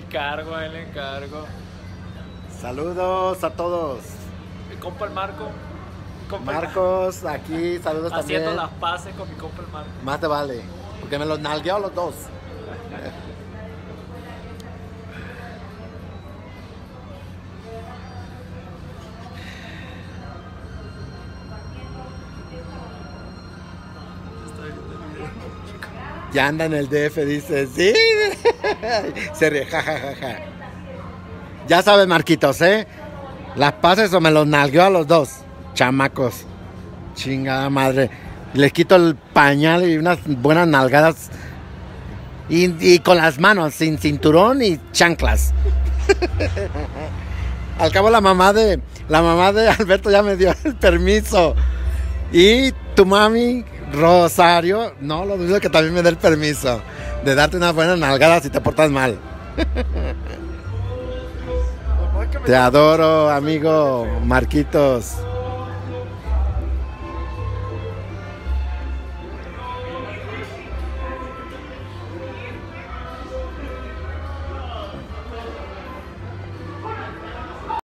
encargo, ahí le encargo. Saludos a todos. Mi compa el Marco. Compa el Marcos, aquí, saludos haciendo también. las paces con mi compa el Marco. Más te vale, porque me los nalgueó los dos. Ya anda en el DF, dice, sí. Se ríe, jajajaja. Ya sabes, Marquitos, ¿eh? Las pases o me los nalgueó a los dos. Chamacos. Chingada madre. Les quito el pañal y unas buenas nalgadas. Y con las manos, sin cinturón y chanclas. Al cabo la mamá de Alberto ya me dio el permiso. Y tu mami, Rosario, no lo dudo que también me dé el permiso de darte unas buenas nalgadas si te portas mal. Te adoro, amigo Marquitos.